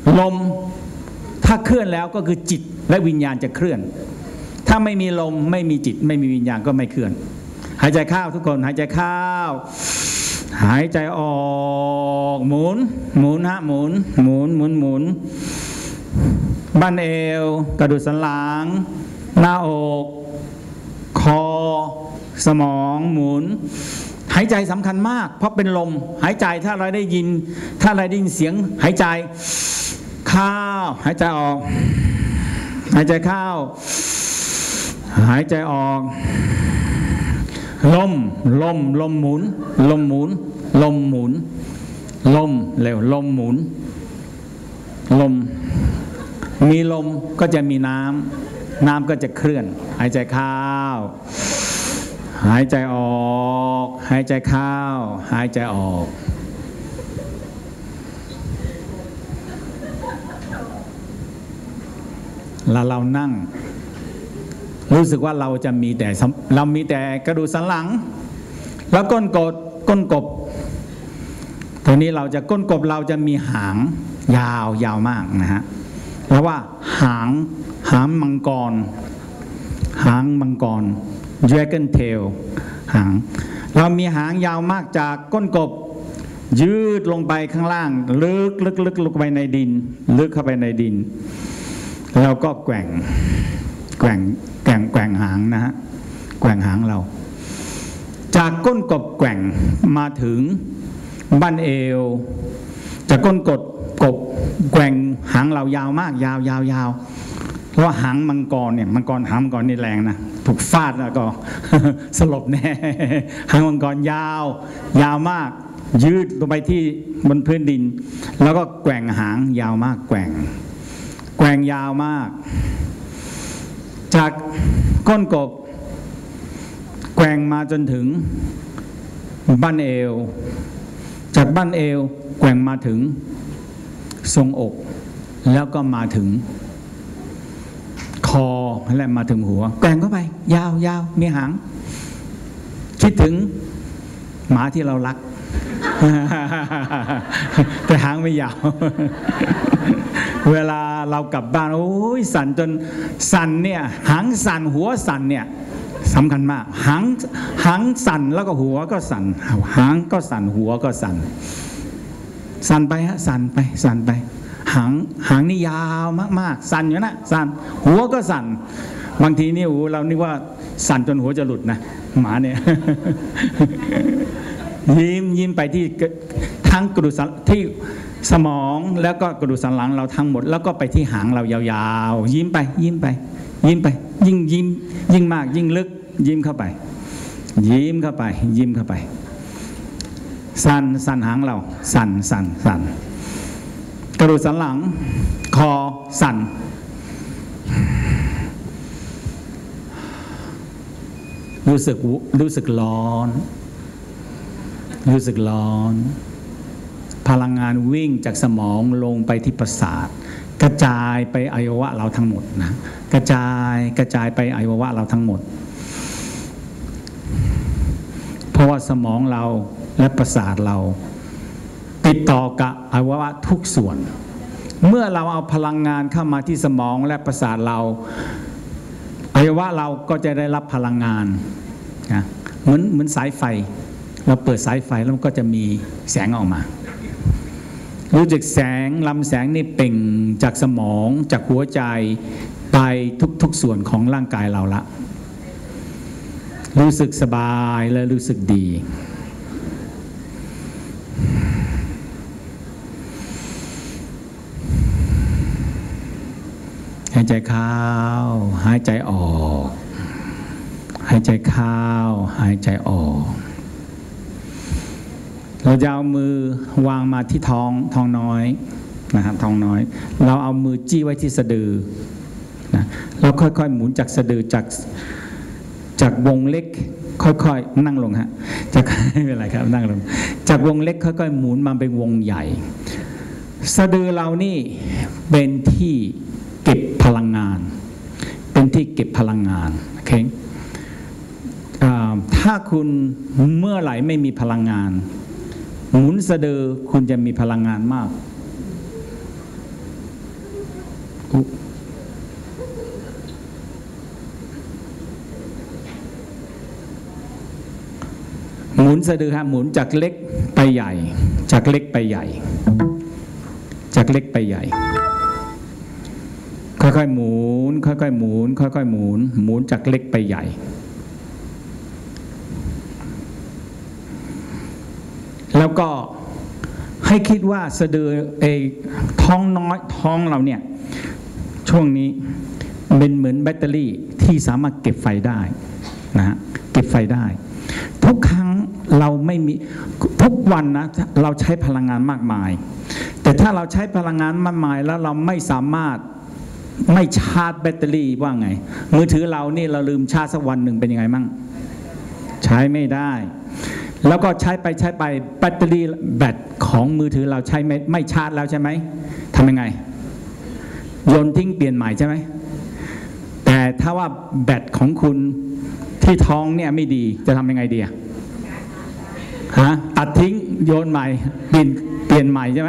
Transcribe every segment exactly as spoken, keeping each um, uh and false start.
ลมถ้าเคลื่อนแล้วก็คือจิตและวิญญาณจะเคลื่อนถ้าไม่มีลมไม่มีจิตไม่มีวิญญาณก็ไม่เคลื่อนหายใจเข้าทุกคนหายใจเข้าหายใจออกหมุนหมุนฮะหมุนหมุนหมุนหมุนบั้นเอวกระดูกสันหลังหน้าอกคอสมองหมุนหายใจสำคัญมากเพราะเป็นลมหายใจถ้าเราได้ยินถ้าเราได้ยินเสียงหายใจเข้าหายใจออกหายใจเข้าหายใจออกลมลมลมหมุนลมหมุนลมหมุนลมเร็วลมหมุนลมมีลมก็จะมีน้ำน้ำก็จะเคลื่อนหายใจเข้าหายใจออกหายใจเข้าหายใจออกแล้วเรานั่งรู้สึกว่าเราจะมีแต่เรามีแต่กระดูกสันหลังแล้วก้นกบก้นกบทีนี้เราจะก้นกบเราจะมีหางยาวยาวมากนะฮะแล้วว่าหางหางมังกรหางมังกร dragon tail หางเรามีหางยาวมากจากก้นกบยืดลงไปข้างล่างลึกลึกลึกลงไปในดินลึกเข้าไปในดินแล้วก็แกว่งแกว่งแกว่งแกว่งหางนะฮะแกว่งหางเราจากก้นกบแกว่งมาถึงบั้นเอวจากก้นกบกบแกว่งหางเรายาวมากยาวยาวยาวเพราะหางมังกรเนี่ยมังกรหางมังกรนี่แรงนะถูกฟาดแล้วก็ สลบแน่หางมังกรยาวยาวมากยืดลงไปที่บนพื้นดินแล้วก็แกว่งหางยาวมากแกว่งแกว่งยาวมากจากก้นกบแกว่งมาจนถึงบั้นเอวจากบั้นเอวแกว่งมาถึงทรงอกแล้วก็มาถึงคอและมาถึงหัวแกว่งเข้าไปยาวยาวมีหางคิดถึงหมาที่เรารัก แต่หางไม่ยาว เวลาเรากลับบ้านโอ้ยสั่นจนสั่นเนี่ยหางสั่นหัวสั่นเนี่ยสำคัญมากหางหางสั่นแล้วก็หัวก็สั่นหางก็สั่นหัวก็สั่นสั่นไปฮะสั่นไปสั่นไปหางหางนี่ยาวมากๆสั่นอยู่นะสั่นหัวก็สั่นบางทีนี่โอ้เรานึกว่าสั่นจนหัวจะหลุดนะหมาเนี่ย ยิ้มยิ้มไปที่ทั้งกระดูกที่สมองแล้วก็กระดูกสันหลังเราทั้งหมดแล้วก็ไปที่หางเรายาวๆยิ้มไปยิ้มไปยิ้มไปยิ่งยิ้มยิ่งมากยิ่งลึกยิ้มเข้าไปยิ้มเข้าไปยิ้มเข้าไปสั่นสั่นหางเราสั่นสั่นสั่นกระดูกสันหลังคอสั่นรู้สึกรู้สึกร้อนรู้สึกร้อนพลังงานวิ่งจากสมองลงไปที่ประสาทกระจายไปอวัยวะเราทั้งหมดนะกระจายกระจายไปอวัยวะเราทั้งหมดเพราะว่าสมองเราและประสาทเราติดต่อกับอวัยวะทุกส่วนเมื่อเราเอาพลังงานเข้ามาที่สมองและประสาทเราอวัยวะเราก็จะได้รับพลังงานนะเหมือนเหมือนสายไฟเราเปิดสายไฟแล้วมันก็จะมีแสงออกมารู้จักแสงลำแสงนี่เปล่งจากสมองจากหัวใจไปทุกๆส่วนของร่างกายเราละรู้สึกสบายและรู้สึกดีหายใจเข้าหายใจออกหายใจเข้าหายใจออกเราจะเอามือวางมาที่ท้องท้องน้อยนะครับท้องน้อยเราเอามือจี้ไว้ที่สะดือนะเราค่อยๆหมุนจากสะดือจากจากวงเล็กค่อยๆนั่งลงฮะจากไม่เป็นไรครับนั่งลงจากวงเล็กค่อยๆหมุนมาเป็นวงใหญ่สะดือเรานี่เป็นที่เก็บพลังงานเป็นที่เก็บพลังงานโอเคถ้าคุณเมื่อไหร่ไม่มีพลังงานหมุนสะดือคุณจะมีพลังงานมากหมุนสะดือฮะหมุนจากเล็กไปใหญ่จากเล็กไปใหญ่จากเล็กไปใหญ่ค่อยๆหมุนค่อยๆหมุนค่อยๆหมุนหมุนจากเล็กไปใหญ่แล้วก็ให้คิดว่าสะดือไอ้ท้องน้อยท้องเราเนี่ยช่วงนี้เป็นเหมือนแบตเตอรี่ที่สามารถเก็บไฟได้นะฮะเก็บไฟได้ทุกครั้งเราไม่มีทุกวันนะเราใช้พลังงานมากมายแต่ถ้าเราใช้พลังงานมากมายแล้วเราไม่สามารถไม่ชาร์จแบตเตอรี่ว่าไงมือถือเรานี่เราลืมชาร์จสักวันหนึ่งเป็นยังไงมั่งใช้ไม่ได้แล้วก็ใช้ไปใช้ไปแบตเตอรี่แบตของมือถือเราใช้ไม่ไม่ชาร์จแล้วใช่ไหมทำยังไงโยนทิ้งเปลี่ยนใหม่ใช่ไหมแต่ถ้าว่าแบตของคุณที่ท้องเนี่ยไม่ดีจะทำยังไงดีอะฮะตัดทิ้งโยนใหม่เปลี่ยนเปลี่ยนใหม่ใช่ไหม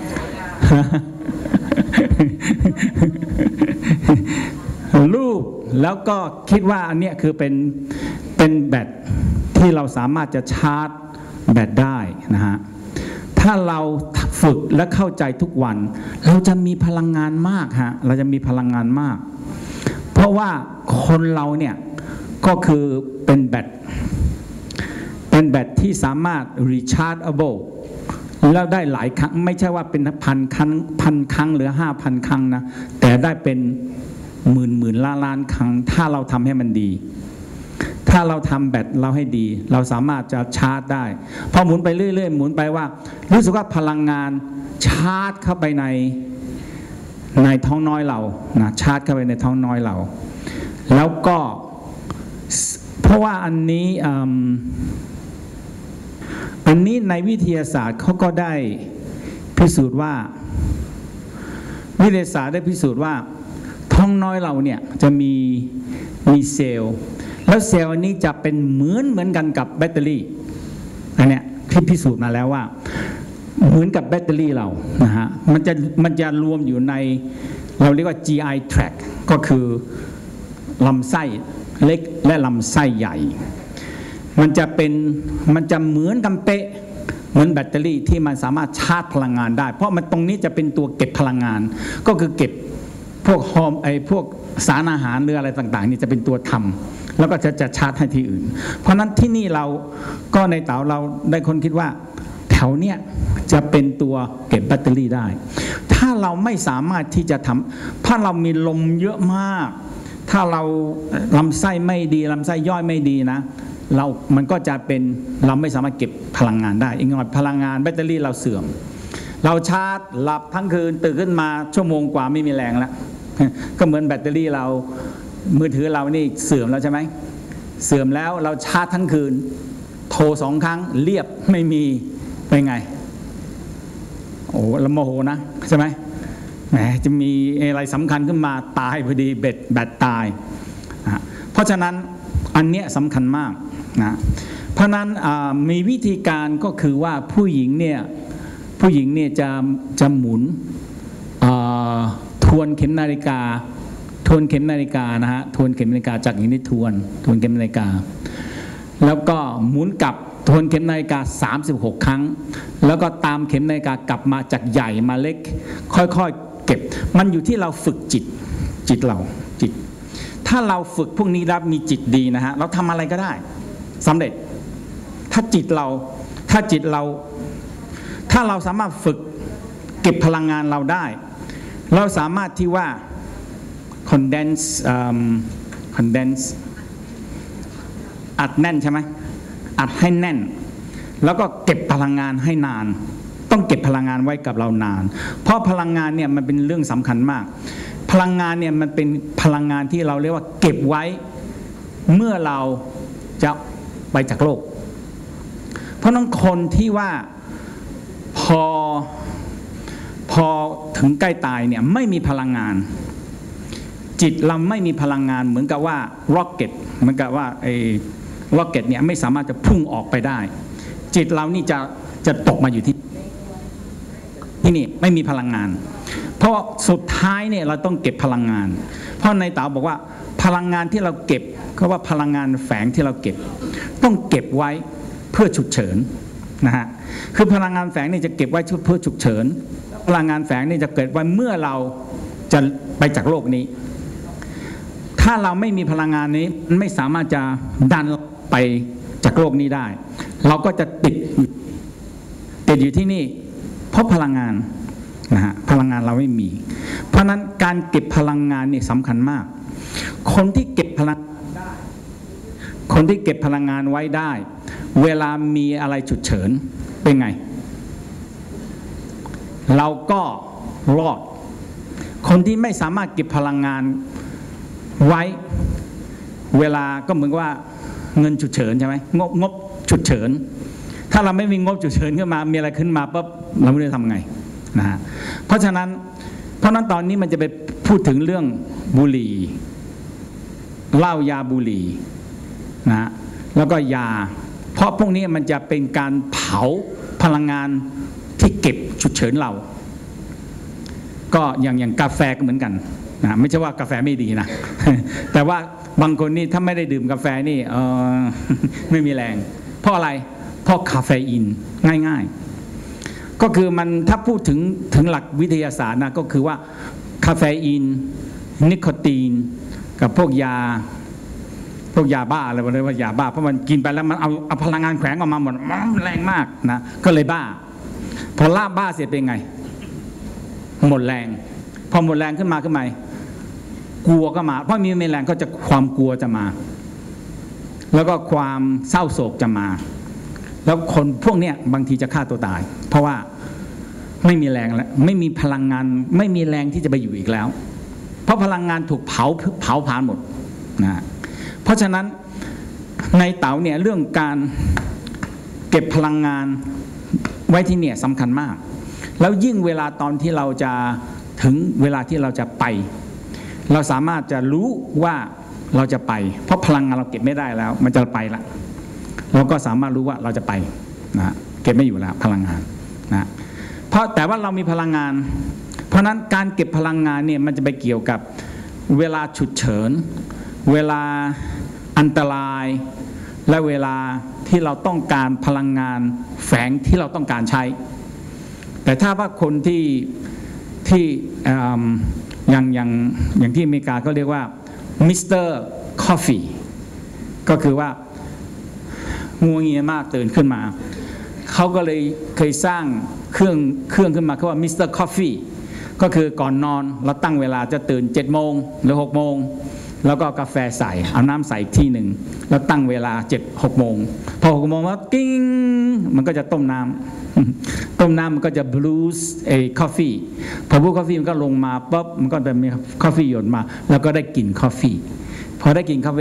รูปแล้วก็คิดว่าอันเนี้ยคือเป็นเป็นแบตที่เราสามารถจะชาร์จแบตได้นะฮะถ้าเราฝึกและเข้าใจทุกวันเราจะมีพลังงานมากฮะเราจะมีพลังงานมากเพราะว่าคนเราเนี่ยก็คือเป็นแบตเป็นแบตที่สามารถ rechargeable แล้วได้หลายครั้งไม่ใช่ว่าเป็นพันครั้งพันครั้งหรือห้าพันครั้งนะแต่ได้เป็นหมื่นหมื่นล้านล้านครั้งถ้าเราทำให้มันดีถ้าเราทำแบตเราให้ดีเราสามารถจะชาร์จได้พอหมุนไปเรื่อยๆหมุนไปว่ารู้สึกว่าพลังงานชาร์จเข้าไปในในท้องน้อยเรานะชาร์จเข้าไปในท้องน้อยเราแล้วก็เพราะว่าอันนี้อันนี้ในวิทยาศาสตร์เขาก็ได้พิสูจน์ว่าวิทยาศาสตร์ได้พิสูจน์ว่าท้องน้อยเราเนี่ยจะมีมีเซลล์แล้วเซลล์อันนี้จะเป็นเหมือนเหมือนกันกับแบตเตอรี่อันเนี้ยที่พิสูจน์มาแล้วว่าเหมือนกับแบตเตอรี่เรานะฮะมันจะมันจะรวมอยู่ในเราเรียกว่า จี ไอ tract ก็คือลำไส้เล็กและลำไส้ใหญ่มันจะเป็นมันจะเหมือนกันเป๊ะเหมือนแบตเตอรี่ที่มันสามารถชาร์จพลังงานได้เพราะมันตรงนี้จะเป็นตัวเก็บพลังงานก็คือเก็บพวกฮอร์โมนไอพวกสารอาหารหรืออะไรต่างๆนี่จะเป็นตัวทำแล้วก็จะจะชาร์จให้ที่อื่นเพราะนั้นที่นี่เราก็ในเต๋าเราได้คนคิดว่าแถวเนี้ยจะเป็นตัวเก็บแบตเตอรี่ได้ถ้าเราไม่สามารถที่จะทำถ้าเรามีลมเยอะมากถ้าเราลำไส้ไม่ดีลำไส้ย่อยไม่ดีนะเรามันก็จะเป็นเราไม่สามารถเก็บพลังงานได้อีกหน่อยพลังงานแบตเตอรี่เราเสื่อมเราชาร์จหลับทั้งคืนตื่นขึ้นมาชั่วโมงกว่าไม่มีแรงแล้วก็เหมือนแบตเตอรี่เรามือถือเรานี่เสื่อมแล้วใช่ไหมเสื่อมแล้วเราชาร์จทั้งคืนโทรสองครั้งเรียบไม่มีเป็นไงโอ้ละโมโหนะใช่ไหมแหมจะมีอะไรสำคัญขึ้นมาตายพอดีเบ็ดแบตตายเพราะฉะนั้นอันเนี้ยสำคัญมากนะเพราะนั้นมีวิธีการก็คือว่าผู้หญิงเนี่ยผู้หญิงเนี่ยจะจะหมุนทวนเข็มนาฬิกาทวนเข็มนาฬิกานะฮะทวนเข็มนาฬิกาจากอย่างนี้ทวนทวนเข็มนาฬิกาแล้วก็หมุนกลับทวนเข็มนาฬิกาสามสิบหกครั้งแล้วก็ตามเข็มนาฬิกากลับมาจากใหญ่มาเล็กค่อยๆเก็บมันอยู่ที่เราฝึกจิตจิตเราจิตถ้าเราฝึกพวกนี้แล้วมีจิตดีนะฮะเราทำอะไรก็ได้สำเร็จถ้าจิตเราถ้าจิตเราถ้าเราสามารถฝึกเก็บพลังงานเราได้เราสามารถที่ว่า condense um, condense อัดแน่นใช่ไหมอัดให้แน่นแล้วก็เก็บพลังงานให้นานต้องเก็บพลังงานไว้กับเรานานเพราะพลังงานเนี่ยมันเป็นเรื่องสำคัญมากพลังงานเนี่ยมันเป็นพลังงานที่เราเรียกว่าเก็บไว้เมื่อเราจะไปจากโลกเพราะนั้นคนที่ว่าพอพอถึงใกล้ตายเนี่ยไม่มีพลังงานจิตเราไม่มีพลังงานเหมือนกับว่าร็อกเก็ตเหมือนกับว่าไอ้ร็อกเก็ตเนี่ยไม่สามารถจะพุ่งออกไปได้จิตเรานี่จะจะตกมาอยู่ที่ที่นี่ไม่มีพลังงานเพราะสุดท้ายเนี่ยเราต้องเก็บพลังงานเพราะในเต๋าบอกว่าพลังงานที่เราเก็บก็ว่าพลังงานแฝงที่เราเก็บต้องเก็บไว้เพื่อฉุกเฉินนะฮะคือพลังงานแฝงนี่จะเก็บไว้เพื่อฉุกเฉินพลังงานแฝงนี่จะเกิดไว้เมื่อเราจะไปจากโลกนี้ถ้าเราไม่มีพลังงานนี้ไม่สามารถจะดันไปจากโลกนี้ได้เราก็จะติดติดอยู่ที่นี่เพราะพลังงานนะฮะพลังงานเราไม่มีเพราะนั้นการเก็บพลังงานนี่สำคัญมากคนที่เก็บพลังได้คนที่เก็บพลังงานไว้ได้เวลามีอะไรฉุกเฉินเป็นไงเราก็รอดคนที่ไม่สามารถเก็บพลังงานไว้เวลาก็เหมือนว่าเงินฉุกเฉินใช่ไหมงบงบฉุกเฉินถ้าเราไม่มีงบฉุกเฉินขึ้นมามีอะไรขึ้นมาปั๊บเราไม่รู้จะทำไงนะฮะเพราะฉะนั้นเพราะนั้นตอนนี้มันจะไปพูดถึงเรื่องบุหรี่เหล้ายาบุหรี่นะแล้วก็ยาเพราะพวกนี้มันจะเป็นการเผาพลังงานที่เก็บฉุกเฉินเราก็อย่างอย่างกาแฟก็เหมือนกันนะไม่ใช่ว่ากาแฟไม่ดีนะแต่ว่าบางคนนี่ถ้าไม่ได้ดื่มกาแฟนี่เออไม่มีแรงเพราะอะไรเพราะคาเฟอีนง่ายๆก็คือมันถ้าพูดถึงถึงหลักวิทยาศาสตร์นะก็คือว่าคาเฟอีนนิโคตินกับพวกยาพวกยาบ้าอะไรวะเรียกว่ายาบ้าเพราะมันกินไปแล้วมันเอาเอาพลังงานแขวงออกมาหมดแรงมากนะก็เลยบ้าพอล่าบ้าเสร็จเป็นไงหมดแรงพอหมดแรงขึ้นมาขึ้นมากลัวก็มาเพราะมีไม่แรงก็จะความกลัวจะมาแล้วก็ความเศร้าโศกจะมาแล้วคนพวกเนี้ยบางทีจะฆ่าตัวตายเพราะว่าไม่มีแรงแล้วไม่มีพลังงานไม่มีแรงที่จะไปอยู่อีกแล้วเพราะพลังงานถูกเผาเผาผลาญหมดนะเพราะฉะนั้นในเต๋าเนี่ยเรื่องการเก็บพลังงานไว้ที่เนี่ยสำคัญมากแล้วยิ่งเวลาตอนที่เราจะถึงเวลาที่เราจะไปเราสามารถจะรู้ว่าเราจะไปเพราะพลังงานเราเก็บไม่ได้แล้วมันจะไปละเราก็สามารถรู้ว่าเราจะไปนะเก็บไม่อยู่แล้วพลังงานนะเพราะแต่ว่าเรามีพลังงานเพราะนั้นการเก็บพลังงานเนี่ยมันจะไปเกี่ยวกับเวลาฉุกเฉินเวลาอันตรายและเวลาที่เราต้องการพลังงานแฝงที่เราต้องการใช้แต่ถ้าว่าคนที่ที่อย่างอย่างอย่างที่อเมริกาเขาเรียกว่ามิสเตอร์คอฟฟี่ก็คือว่างัวเงียมากตื่นขึ้นมาเขาก็เลยเคยสร้างเครื่องเครื่องขึ้นมาเขาว่ามิสเตอร์คอฟฟี่ก็คือก่อนนอนเราตั้งเวลาจะตื่นเจ็ดโมงหรือหกโมงแล้วก็กาแฟใส่เอาน้ำใส่อีกที่หนึ่งแล้วตั้งเวลาเจ็ดหกโมงพอหกโมงแล้วกิ้งมันก็จะต้มน้ำต้มน้ำมันก็จะบลูส์ไอ้กาแฟพอบลูส์กาแฟมันก็ลงมาปุ๊บมันก็จะมีกาแฟหยดมาแล้วก็ได้กลิ่นกาแฟพอได้กลิ่นกาแฟ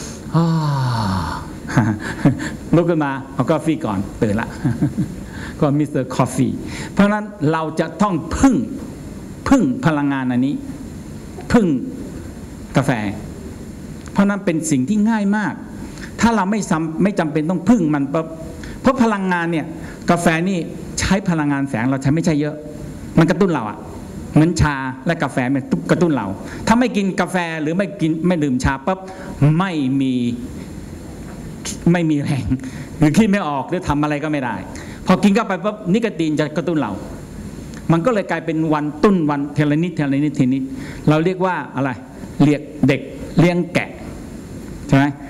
ลุกขึ้นมาเอากาแฟก่อนตื่นละก็มิสเตอร์คอฟฟี่เพราะฉะนั้นเราจะต้องพึ่งพึ่งพลังงานอันนี้พึ่งกาแฟเพราะนั้นเป็นสิ่งที่ง่ายมากถ้าเราไม่ไม่จำเป็นต้องพึ่งมันเพราะพลังงานเนี่ยกาแฟนี่ใช้พลังงานแฝงเราใช้ไม่ใช่เยอะมันกระตุ้นเราอะเหมือนชาและกาแฟมันกระตุ้นเราถ้าไม่กินกาแฟหรือไม่กินไม่ดื่มชาปั๊บไม่มีไม่มีแรงหรือคิดไม่ออกหรือทำอะไรก็ไม่ได้พอกินเข้าไปปั๊บนิโคตินจะกระตุ้นเรามันก็เลยกลายเป็นวันตุ้นวันเทเลนิดเทเลนิดเทนิดเราเรียกว่าอะไรเรียกเด็กเลี้ยงแกะใช่ไหม